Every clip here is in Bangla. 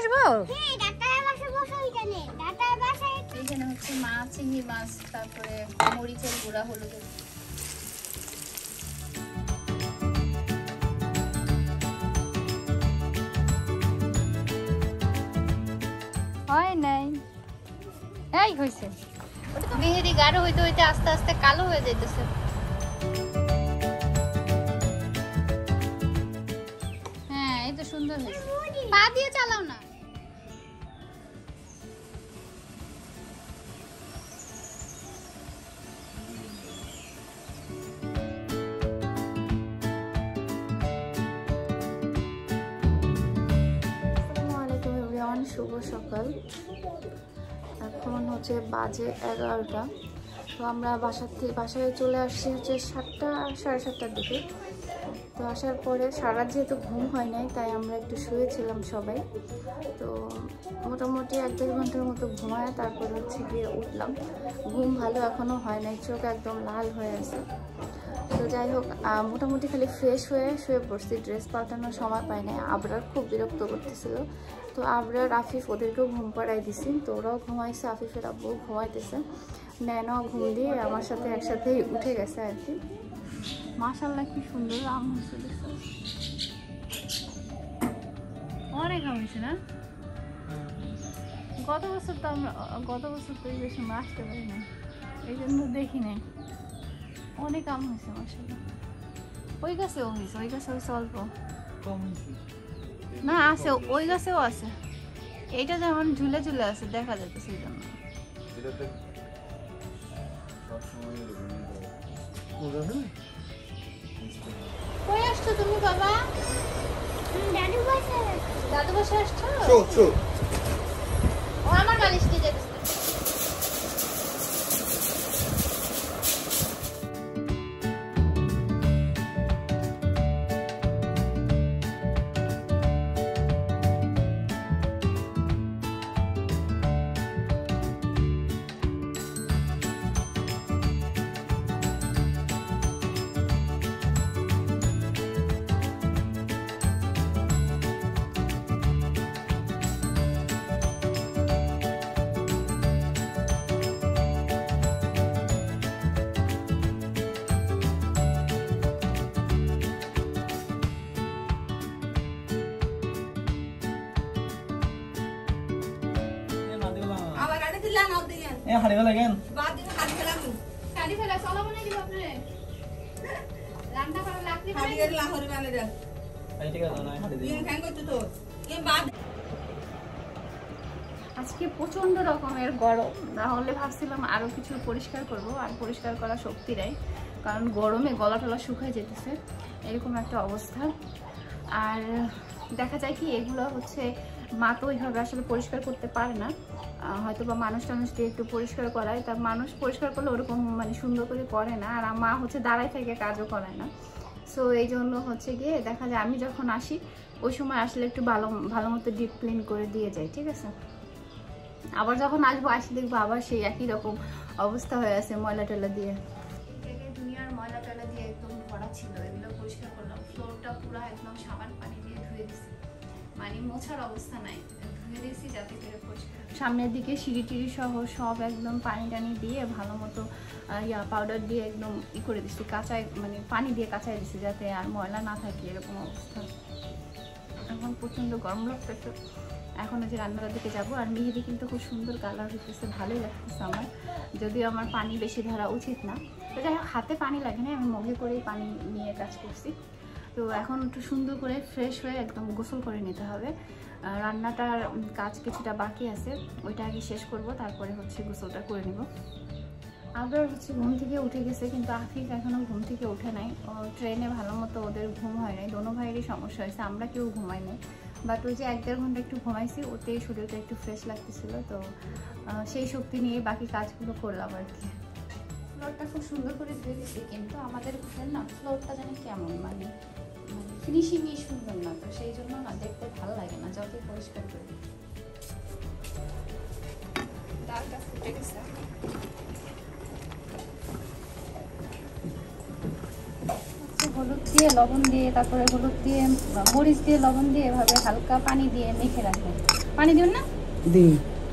বসবো? এখানে হচ্ছে মাছ, চিংড়ি মাছ, তারপরে মরিচের গুঁড়া, হলুদের হয় নাই। এই হয়েছে। মেহেদি গাঢ় হইতে হইতে আস্তে আস্তে কালো হয়ে যাইতেছে। হ্যাঁ, এই তো সুন্দর হয়েছে। পা দিয়ে চালাও না। শুভ সকাল। এখন হচ্ছে বাজে 11টা। তো আমরা বাসায় চলে আসছি হচ্ছে 7টা সাড়ে 7টার দিকে। তো আসার পরে সারা যেহেতু ঘুম হয় নাই, তাই আমরা একটু শুয়েছিলাম সবাই। তো মোটামুটি 1-1.5 ঘন্টার মতো ঘুমায় তারপরে হচ্ছে গিয়ে উঠলাম। ঘুম ভালো এখনও হয় নাই, চোখ একদম লাল হয়ে আছে। তো যাই হোক, মোটামুটি খালি ফ্রেশ হয়ে শুয়ে পড়ছি, ড্রেস পাল্টানোর সময় পাই নাই। আবরার খুব বিরক্ত করতেছিল। তো আবরার, আফিফ ওদেরকেও ঘুম পাড়াই দিছি। তো ওরাও ঘুমাইছে, আফিফের আব্বু ঘুমাইতেছে। ন্যানো ঘুম দিয়ে আমার সাথে একসাথেই উঠে গেছে আর কি। মাশাআল্লাহ কি সুন্দর আম হয়েছে, দেখছো? অনেক আম হয়েছে না? গত বছর তো এই বেশি আমরা আসতে পারি না, এই জন্য দেখি নাই। অনেক আম হয়েছে মাশাআল্লাহ। ওই গাছেও হয়েছে, ওই গাছে হয়েছে অল্প, না আছে, ওই গাছেও আছে। এইটা যেমন ঝুলে ঝুলে আছে, দেখা যাচ্ছে সেই জন্য। কই আসছো তুমি বাবা? দাদু বসে আসছো? ও আমার বালিশ নিয়ে যাচ্ছে। হাড়ি ফেলা কেন? শাড়ি ফেলা চলো মনে দিব আপনারে। রান্না করা লাগতে পারে। হাড়ি এর লাহোরে বানে দে। এই ঠিক আছে না হাড়ি দে। ফ্যান করতে তো। এ বাদ। আজকে প্রচন্ড রকমের গরম, না হলে ভাবছিলাম আরো কিছু পরিষ্কার করব, আর পরিষ্কার করা শক্তি নাই, কারণ গরমে গলা টলা শুকায় যেতেছে, এরকম একটা অবস্থা। আর দেখা যায় কি, এগুলো হচ্ছে মা তো ওইভাবে আসলে পরিষ্কার করতে পারে না, হয়তো বা মানুষ দিয়ে একটু পরিষ্কার করায়, তা মানুষ পরিষ্কার করলে ওরকম মানে সুন্দর করে করে না, আর মা হচ্ছে দাঁড়ায় থেকে কাজও করায় না। সো এই জন্য হচ্ছে গিয়ে দেখা যায় আমি যখন আসি ওই সময় আসলে একটু ভালো মতো ডিপ ক্লিন করে দিয়ে যাই, ঠিক আছে? আবার যখন আসবো আসি দেখবো আবার সেই একই রকম অবস্থা হয়ে আছে, ময়লা টয়লা দিয়ে। দুনিয়ার ময়লা টয়লা দিয়ে একদম ভরা ছিল, এগুলো পরিষ্কার করলাম। ফ্লোরটা পুরো একদম সাবান পানি দিয়ে ধুয়ে দিছি, মানে মোছার অবস্থা নাই, ধুয়ে দিয়েছি যাতে করে পরিষ্কার। সামনের দিকে সিঁড়ি টিড়ি সহ সব একদম পানি টানি দিয়ে ভালো মতো পাউডার দিয়ে একদম করে দিচ্ছি, কাঁচায় মানে পানি দিয়ে কাঁচায় দিচ্ছি যাতে আর ময়লা না থাকে, এরকম অবস্থা। এখন প্রচণ্ড গরম লাগতেছে। এখন যে রান্নার দিকে যাবো। আর মেহেদি কিন্তু খুব সুন্দর কালার হইতেছে, ভালোই লাগতেছে আমার, যদিও আমার পানি বেশি ধরা উচিত না। তো যাই হোক, হাতে পানি লাগে না, আমি মগে করেই পানি নিয়ে কাজ করছি। তো এখন একটু সুন্দর করে ফ্রেশ হয়ে একদম গোসল করে নিতে হবে। রান্নাটার কাজ কিছুটা বাকি আছে, ওইটা আগে শেষ করব, তারপরে হচ্ছে গোসলটা করে নিব। আবার হচ্ছে ঘুম থেকে উঠে গেছে, কিন্তু আফিফ এখনও ঘুম থেকে উঠে নাই। ট্রেনে ভালো মতো ওদের ঘুম হয় নাই, দোনো ভাইয়েরই সমস্যা হয়েছে, আমরা কেউ ঘুমাই নাই। বাট ওই যে 1-1.5 ঘন্টা একটু ঘুমাইছি, ওতেই শরীরটা একটু ফ্রেশ লাগতেছিল। তো সেই শক্তি নিয়ে বাকি কাজগুলো করলাম আর কি। ফ্লোরটা খুব সুন্দর করে ধুয়ে দিচ্ছি, কিন্তু আমাদের ঘরের না ফ্লোরটা জানি কেমন মানে ফিনিশিংই সুন্দর না, তো সেই জন্য না দেখতে ভালো লাগে না যতই পরিষ্কার করি। ডালটা ফুটে গেছে, হলুদ দিয়ে লবণ দিয়ে তারপরে হলুদ দিয়ে মরিচ দিয়ে লবণ দিয়ে এভাবে হালকা পানি দিয়ে মেখে রাখবেন। পানি দিন না দিন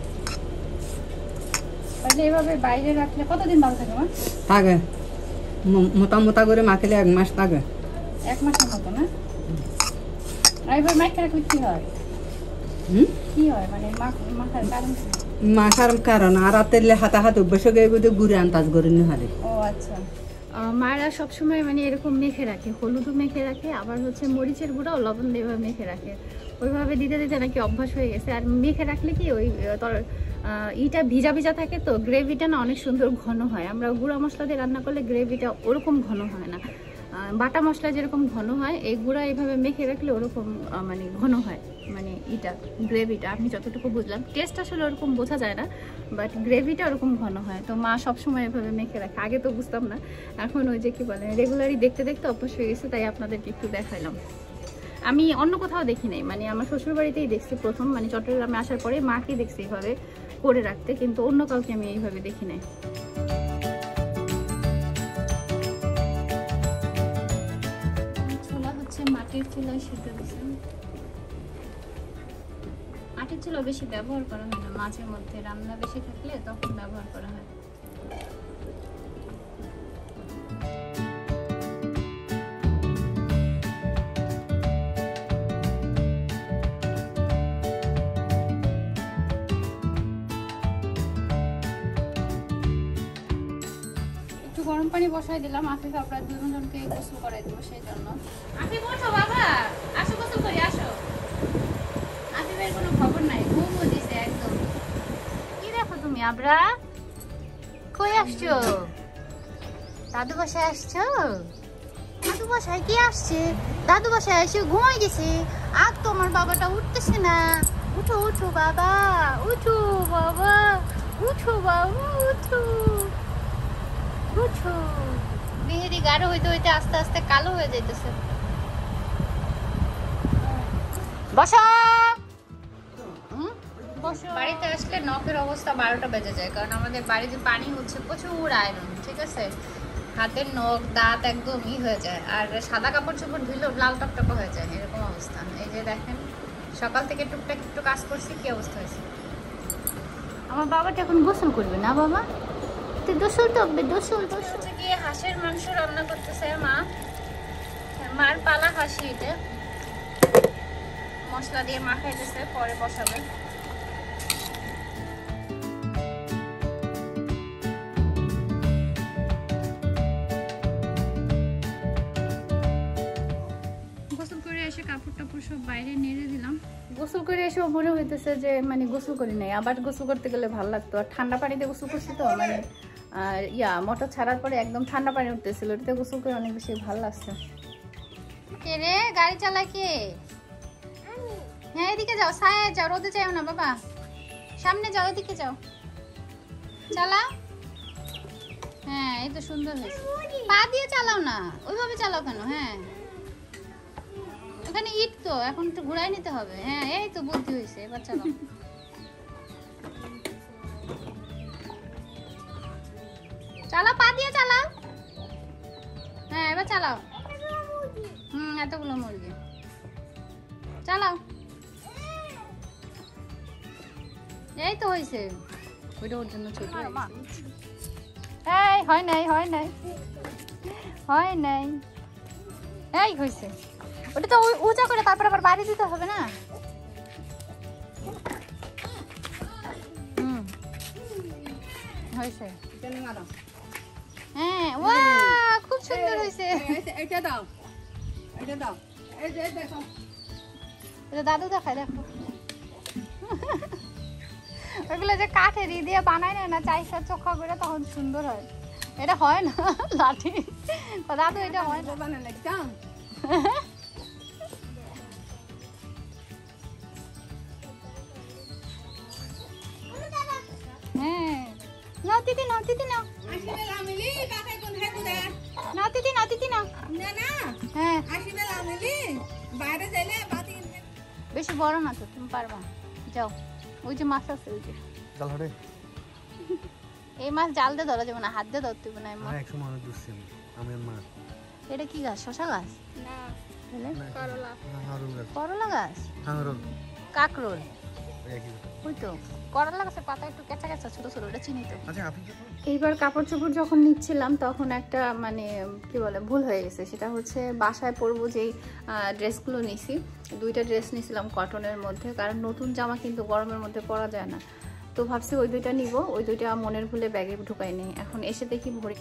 তাহলে এভাবে বাইরে রাখলে কতদিন ভালো থাকে মা? থাকে মোটা মোটা করে মাখলে 1 মাস থাকে। 1 মাসের মতো না? আর এবার মেখে রাখলে কি হয়? কি হয় মানে মাখার কারণ কি? মাখার কারণ আর তেলে হাতে হাতে অভ্যাস হয়ে গেলে গুড়ে আন্দাজ করে নি হারে। ও আচ্ছা। মায়েরা সবসময় মানে এরকম মেখে রাখে, হলুদও মেখে রাখে, আবার হচ্ছে মরিচের গুঁড়াও লবণ দিয়ে মেখে রাখে। ওইভাবে দিতে দিতে নাকি অভ্যাস হয়ে গেছে। আর মেখে রাখলে কি ওই ইটা ভিজা ভিজা থাকে তো গ্রেভিটা না অনেক সুন্দর ঘন হয়। আমরা গুঁড়া মশলা দিয়ে রান্না করলে গ্রেভিটা ওরকম ঘন হয় না, বাটা মশলা যেরকম ঘন হয় এই গুঁড়া এইভাবে মেখে রাখলে ওরকম মানে ঘন হয়, মানে ইটা গ্রেভিটা আমি যতটুকু বুঝলাম। টেস্ট আসলে ওরকম বোঝা যায় না, বাট গ্রেভিটা ওরকম ঘন হয়। তো মা সবসময় এভাবে মেখে রাখে, আগে তো বুঝতাম না, এখন ওই যে কি বলে রেগুলারই দেখতে দেখতে অভ্যাস হয়ে গেছে, তাই আপনাদেরকে একটু দেখাইলাম। আমি অন্য কোথাও দেখি নাই, মানে আমার শ্বশুর বাড়িতেই দেখছি প্রথম, মানে চট্টগ্রামে আসার পরে মাকে দেখছি এইভাবে করে রাখতে, কিন্তু অন্য কাউকে আমি এইভাবে দেখি নাই। ছোলা হচ্ছে মাটির চুলায় সিদ্ধ দিছে। মাটির চুলা বেশি ব্যবহার করা হয় না, মাঝে মধ্যে রান্না বেশি থাকলে তখন ব্যবহার করা হয়। গরম পানি বসাই দিলাম, আফিফ আপনার দুজনকে গোসল করাই দেবো সেই জন্য। আফিফ ওঠো বাবা, আসো গোসল করি আসো। আফিফের কোনো খবর নাই, ঘুমও দিছে একদম। কি দেখো তুমি আবরা, কই আসছো? দাদু বাসায় আসছো? দাদু বাসায় কি আসছে? দাদু বাসায় এসে ঘুমাই গেছে। আর তোমার বাবাটা উঠতেছে না। উঠো উঠো বাবা, উঠো বাবা, উঠো বাবা, উঠো উঠো। মেহেদি গাঢ় হইতে হইতে আস্তে আস্তে কালো হয়ে যাইতেছে। বসো। বাড়িতে আসলে নখের অবস্থা 12টা বেজে যায়, কারণ আমাদের বাড়িতে পানি হচ্ছে প্রচুর আয়রন, ঠিক আছে? হাতের নখ দাঁত একদম হয়ে যায়, আর সাদা কাপড় চোপড় ধুলেও লাল টকটকা হয়ে যায়, এরকম অবস্থা। এই যে দেখেন সকাল থেকে টুকটাক একটু কাজ করছি, কি অবস্থা হয়েছে। আমার বাবাটা এখন গোসল করবে না বাবা? তুই গোসল করবে? গোসল গোসল গিয়ে হাঁসের মাংস রান্না করতেছে মা, মার পালা হাসি, এটা মশলা দিয়ে মাখাইতেছে, পরে বসাবে। গোসল করে এসে কাপড় টাপড় সব বাইরে নেড়ে দিলাম। গোসল করে এসেও মনে হইতেছে যে মানে গোসল করি নাই, আবার গোসল করতে গেলে ভালো লাগতো। আর ঠান্ডা পানিতে গোসল করছি তো, মানে মোটর ছাড়ার পরে একদম ঠান্ডা পানি উঠতেছিল, ওটাতে গোসল করে অনেক বেশি ভালো লাগছে। কে রে গাড়ি চালায় কে? হ্যাঁ এদিকে যাও, ছায়া যাও, রোদে যাও না বাবা, সামনে যাও, এদিকে যাও, চালাও। হ্যাঁ এই তো সুন্দর হয়েছে। পা দিয়ে চালাও না, ওইভাবে চালাও কেন? হ্যাঁ ওখানে ইট তো, এখন একটু ঘুরাই নিতে হবে। হ্যাঁ এই তো বুদ্ধি হয়েছে, এবার চালাও। চালাও, পা দিয়ে চালাও। হ্যাঁ এবার চালাও। এতগুলো মুরগি চালাও। এই তো হয়েছে, ওইটা ওর জন্য ছোট। এই হয় নাই, হয় নাই, হয় নাই, এই হয়েছে। ওটা তো উঁচা করে তারপর আবার বাড়ি দিতে হবে না? হয়েছে। হ্যাঁ ওয়াও খুব সুন্দর হয়েছে। এটা দাও, এটা দাও, এই যে দেখো, এটা দাদু দেখায়, দেখো ওগুলো যে কাঠের দিয়ে বানায় না, চাইশা চোখা করে, তখন সুন্দর হয়। এটা হয় না লাঠি, দাদু এটা হয় না। হ্যাঁ নাও দিদি, নাও দিদি, নাও নাও দিদি, নাও দিদি, নাও। হ্যাঁ বেশি বড় না তো, তুমি পারবা, যাও। ওই যে মাছ আছে, ওই যে এই মাছ জাল দিয়ে ধরা যাবে না, হাত দিয়ে ধরতে হবে না। এটা কি গাছ? শশা গাছ? না, তাহলে করলা। করলা গাছ? কাকরোল। ওই তো করলা গাছের পাতা একটু কেঁচা কেঁচা ছোট ছোট, ওটা চিনি তো। এইবার কাপড় চোপড় যখন নিচ্ছিলাম তখন একটা মানে কি বলে ভুল হয়ে গেছে। সেটা হচ্ছে বাসায় পরবো যেই ড্রেসগুলো নিছি, 2টা ড্রেস নিয়েছিলাম কটনের মধ্যে, কারণ নতুন জামা কিন্তু গরমের মধ্যে পরা যায় না। তো ভাবছি ওই 2টা নিব, ওই 2টা মনের ভুলে ব্যাগে ঢুকাই নেই। এখন এসে দেখি ভরে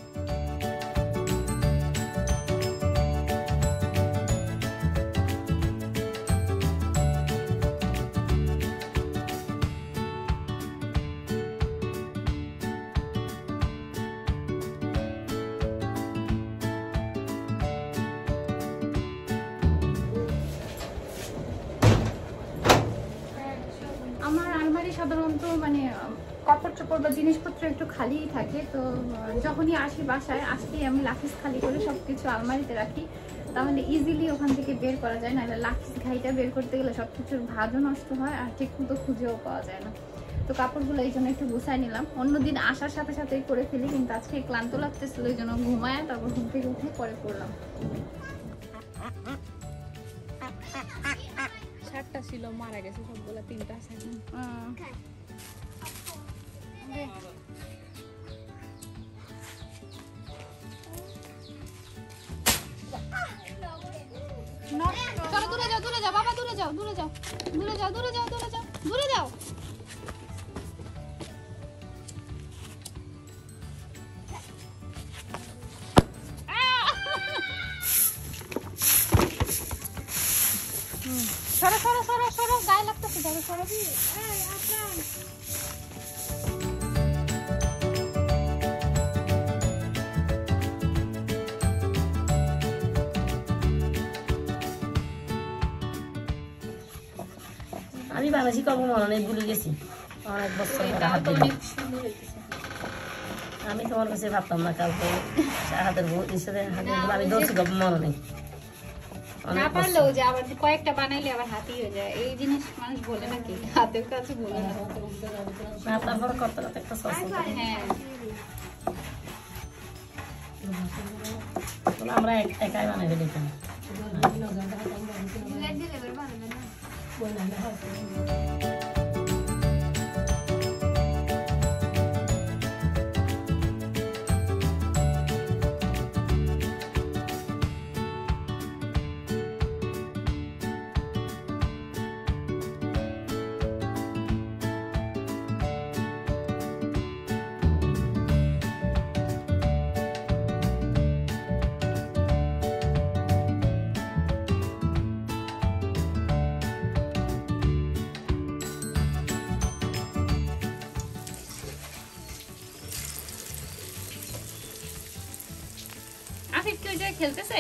সাধারণত মানে কাপড় চোপড় বা জিনিসপত্র একটু খালিই থাকে। তো যখনই আসি বাসায় আসলেই আমি লাকিস খালি করে সবকিছু আলমারিতে রাখি, তাহলে ইজিলি ওখান থেকে বের করা যায়। নাহলে লাকিস ঘাইটা বের করতে গেলে সবকিছুর ভাজও নষ্ট হয় আর ঠিক মতো খুঁজেও পাওয়া যায় না। তো কাপড়গুলো এই জন্য একটু গুছাই নিলাম। অন্যদিন আসার সাথে সাথেই করে ফেলি, কিন্তু আজকে ক্লান্ত লাগতেছিল, এই জন্য ঘুমায় তারপর ঘুম থেকে উঠে পরে করলাম। চারটা ছিল, মারা গেছে সবগুলা, 3টা আছে। দূরে যাও, দূরে যাও বাবা, দূরে যাও, দূরে যাও, দূরে যাও, দূরে যাও, দূরে যাও, দূরে যাও। সরো সরো সরো সরো, গায়ে লাগতেছে, সরো সরো। আমি বাংলাদেশি কর্ম মনে ভুলে গেছি অনেক বছর হাত দিলাম। আমি তোমার কাছে ভাবতাম না কাউকে হাতের আমি দর্শক মনে নেই। না পারলেও যে আবার কয়েকটা বানাইলে আবার হাতই হয়ে যায়, এই জিনিস মানুষ বলে নাকি হাতের কাছে বলে না। তারপর করতে করতে একটা হ্যাঁ আমরা একাই বানাই ফেলি। আফিফ কি ওই জায়গায় খেলতেছে?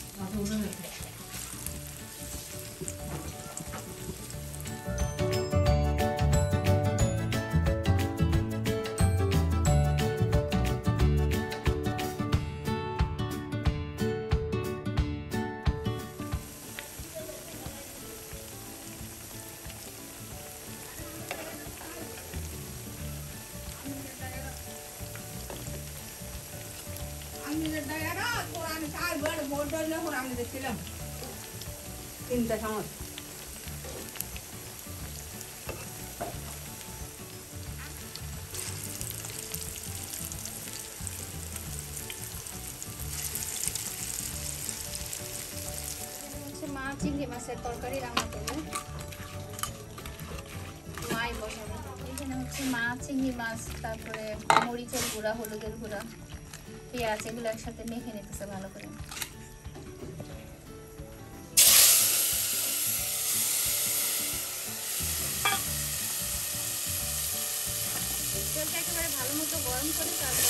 তিনটা চামচ মা চিংড়ি মাছের তরকারি রান্না করবে, মাই বসাবে। এখানে হচ্ছে মাছ, চিংড়ি মাছ, তারপরে মরিচের গুঁড়া, হলুদের গুঁড়া, পেঁয়াজ, এগুলো একসাথে মেখে নিতেছে ভালো করে। তেলটা একেবারে ভালো মতো গরম করে তারপরে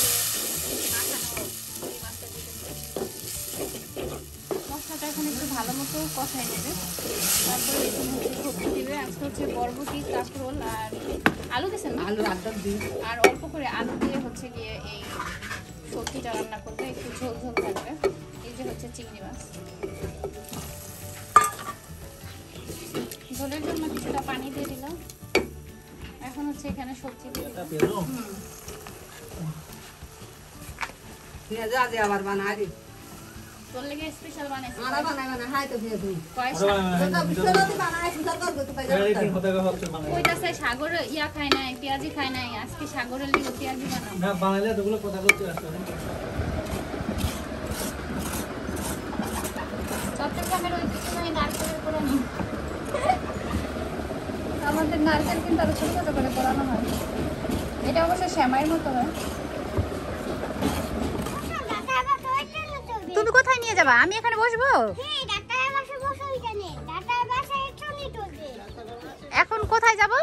মশলাটা এখন একটু ভালো মতো কষাই নেবে। তারপরে এখানে হচ্ছে সবজি দিবে। আজকে হচ্ছে বরবটি, কাঁকরোল আর আলু দিয়েছেন, আলু আদা দিই আর অল্প করে আলু দিয়ে হচ্ছে গিয়ে এই সবজিটা রান্না করবে, একটু ঝোল ঝোল থাকবে। এই যে হচ্ছে চিংড়ি মাছ, ঝোলের জন্য কিছুটা পানি দিয়ে দিলাম। এখন হচ্ছে এখানে সবজি দিয়ে পেঁয়াজ আবার বানাই তোর লাগি স্পেশাল বানাইছি আরা বানাই বানাই হাই তো দিয়ে তুই পয়সা তো বিশ্বরতি বানাই সুন্দর করব তো পাইবা এডিটিং হতে হচ্ছে বানাই কইতাছে সাগর ইয়া খায় নাই পেঁয়াজি খায় নাই আজকে সাগরের লাগি পেঁয়াজি বানাও না বানাইলে দুগুলো কথা করতে আসছে চট্টগ্রামের ওই পিছনে নারকেলের পোড়ানো আমাদের নারকেল কিন্তু আরো ছোট ছোট করে পোড়ানো হয় এটা অবশ্য শ্যামাইয়ের মতো হয় তুমি কোথায় নিয়ে যাবা আমি এখানে বসবো এখন কোথায় যাব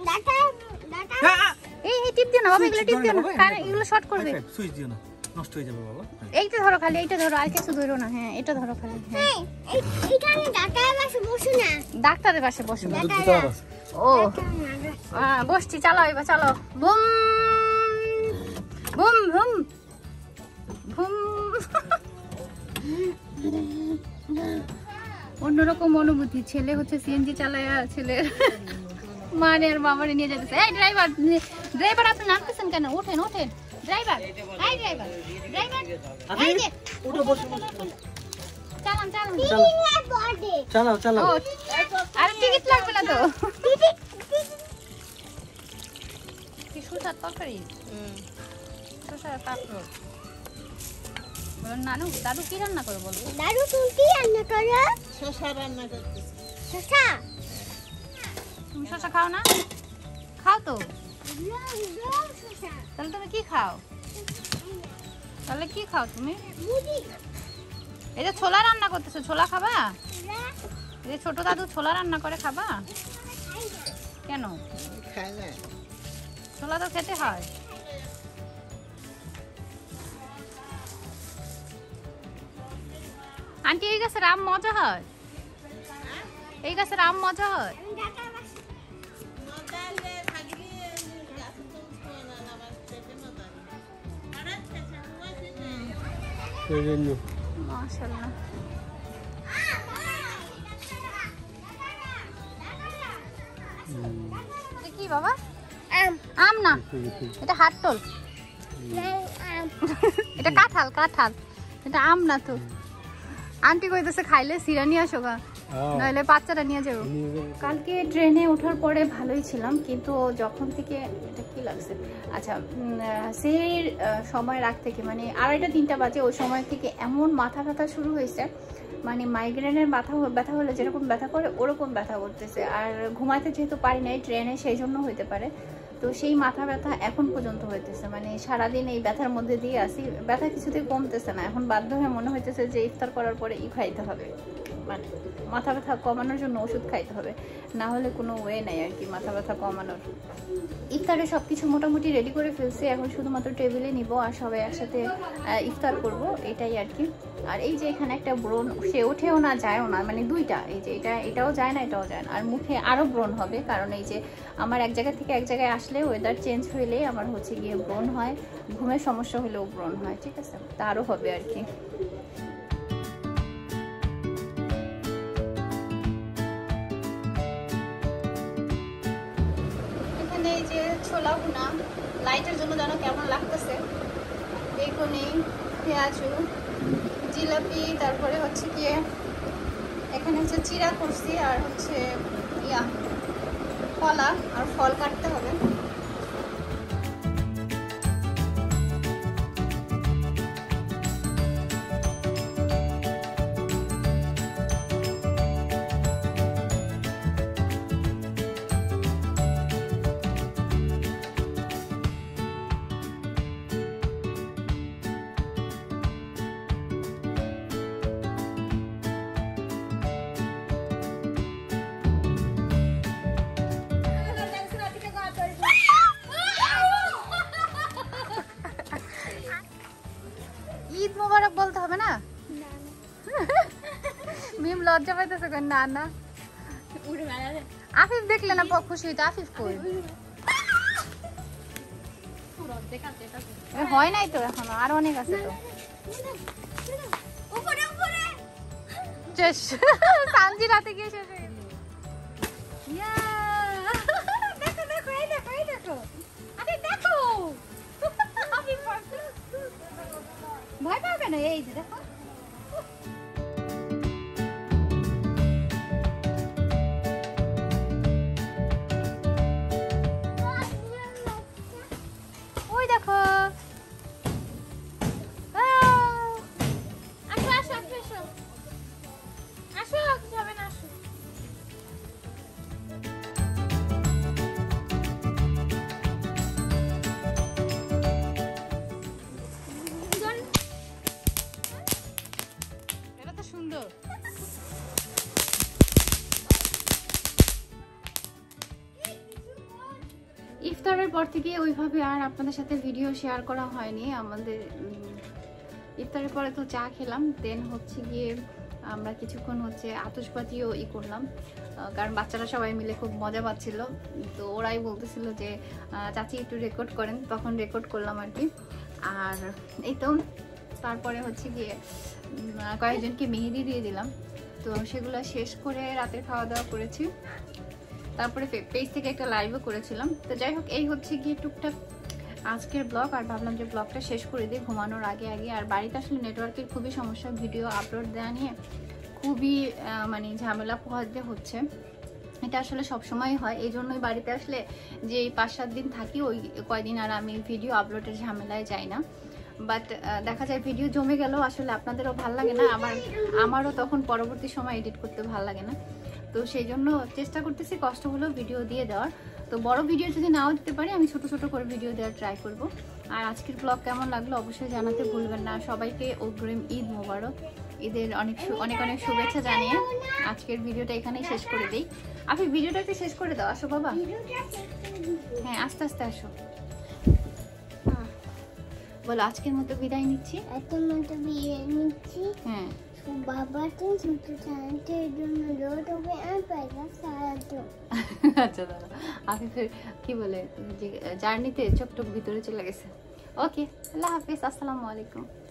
এই টিপ দিও না বাবা এগুলো টিপ দিও না কারণ এগুলো শর্ট করবে সুইচ দিও না নষ্ট হয়ে যাবে বাবা এইটা ধরো খালি এইটা ধরো আর কিছু ধরো না হ্যাঁ এটা ধরো খালি হ্যাঁ এখানে ডাক্তারের পাশে বসো না ডাক্তারের পাশে বসো দুটো ও বসছি চালাও এবার চালাও বুম বুম বুম বুম অন্যরকম অনুভূতি ছেলে হচ্ছে সিএনজি চালায় আর ছেলে মানে আর বাবারে নিয়ে যেতেছে এই ড্রাইভার ড্রাইভার আপনি নামতেছেন কেন ওঠেন ওঠেন ড্রাইভার হাই ড্রাইভার ড্রাইভার এই যে উঠো বসো চালান চালান চালাও চালাও আর টিকিট লাগবে না তো কি সুস্বাদ তরকারি সুস্বাদ কাঁকড় নানু দাদু কি রান্না করে বলো দাদু তুমি কি রান্না করো শসা রান্না করতে শসা তুমি শসা খাও না খাও তো তাহলে তুমি কি খাও তাহলে কি খাও তুমি এই যে ছোলা রান্না করতেছো ছোলা খাবা এই যে ছোট দাদু ছোলা রান্না করে খাবা কেন ছোলা তো খেতে হয় আন্টি এই গাছের আম মজা হয় এই গাছের আম মজা হয় মাশাআল্লাহ কি বাবা আম না এটা হাতল এটা কাঁঠাল কাঁঠাল এটা আম না তো আন্টি কইতেছে খাইলে সিরা নিয়ে আসো গা নইলে বাচ্চাটা নিয়ে যাবো কালকে ট্রেনে ওঠার পরে ভালোই ছিলাম কিন্তু যখন থেকে এটা কি লাগছে আচ্ছা সেই সময় রাত থেকে মানে 2:30-3টা বাজে ওই সময় থেকে এমন মাথা ব্যথা শুরু হয়েছে মানে মাইগ্রেনের ব্যথা হলে যেরকম ব্যথা করে ওরকম ব্যথা করতেছে আর ঘুমাতে যেহেতু পারি নাই ট্রেনে সেই জন্য হইতে পারে তো সেই মাথা ব্যথা এখন পর্যন্ত হইতেছে মানে সারাদিন এই ব্যথার মধ্যে দিয়ে আসি ব্যথা কিছুতেই কমতেছে না এখন বাধ্য হয়ে মনে হইতেছে যে ইফতার করার পরে খাইতে হবে মানে মাথা ব্যথা কমানোর জন্য ওষুধ খাইতে হবে না হলে কোনো ওয়ে নাই আর কি মাথা ব্যথা কমানোর ইফতারে সব কিছু মোটামুটি রেডি করে ফেলছি এখন শুধুমাত্র টেবিলে নিব আর সবাই একসাথে ইফতার করব এটাই আর কি আর এই যে এখানে একটা ব্রণ সে ওঠেও না যায়ও না মানে দুইটা এই যে এটাও যায় না এটাও যায় না আর মুখে আরও ব্রণ হবে কারণ এই যে আমার এক জায়গা থেকে এক জায়গায় আসলে ওয়েদার চেঞ্জ হইলে আমার হচ্ছে গিয়ে ব্রণ হয় ঘুমের সমস্যা হলেও ব্রণ হয় ঠিক আছে তা আরও হবে আর কি এই যে ছোলা ভুনা লাইটের জন্য যেন কেমন লাগতেছে বেগুনি পেঁয়াজু জিলাপি তারপরে হচ্ছে গিয়ে এখানে হচ্ছে চিড়া করছি আর হচ্ছে কলা আর ফল কাটতে হবে ঈদ মোবারক বলতে হবে না মিম লজ্জা পাইতেছে না না আফিফ দেখলে না খুশি হইতো আফিফ কই হয় নাই তো এখনো আর অনেক আছে তো সানজি রাতে গিয়ে শেষ হয়ে গেল দেখো দেখো এই দেখো এই দেখো আরে দেখো ভয় পাও কেন এই যে দেখো ইফতারের পর থেকে ওইভাবে আর আপনাদের সাথে ভিডিও শেয়ার করা হয়নি। আমাদের ইফতারের পরে তো চা খেলাম, দেন হচ্ছে গিয়ে আমরা কিছুক্ষণ হচ্ছে আতশবাজিও করলাম, কারণ বাচ্চারা সবাই মিলে খুব মজা পাচ্ছিল। তো ওরাই বলতেছিল যে চাচি একটু রেকর্ড করেন, তখন রেকর্ড করলাম আর কি। আর এই তো তারপরে হচ্ছে গিয়ে কয়েকজনকে মেহেদি দিয়ে দিলাম। তো সেগুলো শেষ করে রাতের খাওয়া দাওয়া করেছি, তারপরে পেজ থেকে একটা লাইভও করেছিলাম। তো যাই হোক, এই হচ্ছে গিয়ে টুকটাক আজকের ব্লগ। আর ভাবলাম যে ব্লগটা শেষ করে দিই ঘুমানোর আগে আগে। আর বাড়িতে আসলে নেটওয়ার্কের খুবই সমস্যা, ভিডিও আপলোড দেওয়া নিয়ে খুবই মানে ঝামেলা পোহাতে হচ্ছে। এটা আসলে সবসময় হয়, এই জন্যই বাড়িতে আসলে যে 5-7 দিন থাকি ওই কয়দিন আর আমি ভিডিও আপলোডের ঝামেলায় যাই না। বাট দেখা যায় ভিডিও জমে গেলেও আসলে আপনাদেরও ভালো লাগে না, আমারও তখন পরবর্তী সময় এডিট করতে ভালো লাগে না। তো সেই জন্য চেষ্টা করতেছি কষ্ট হলেও ভিডিও দিয়ে দেওয়ার। তো বড় ভিডিও যদি নাও দিতে পারি, আমি ছোট ছোট করে ভিডিও দেওয়ার ট্রাই করব। আর আজকের ব্লগ কেমন লাগলো অবশ্যই জানাতে ভুলবেন না। সবাইকে অগ্রিম ঈদ মোবারক, ঈদের অনেক অনেক শুভেচ্ছা জানিয়ে আজকের ভিডিওটা এখানেই শেষ করে দিই। আপনি ভিডিওটাতে শেষ করে দাও, আসো বাবা। হ্যাঁ, আস্তে আস্তে আসো। বলো আজকের মতো বিদায় নিচ্ছি। হ্যাঁ, আচ্ছা দাদা, আফিফের কি বলে জার্নিতে চোখ ভিতরে চলে গেছে। ওকে, আল্লাহ হাফিজ, আসসালামু আলাইকুম।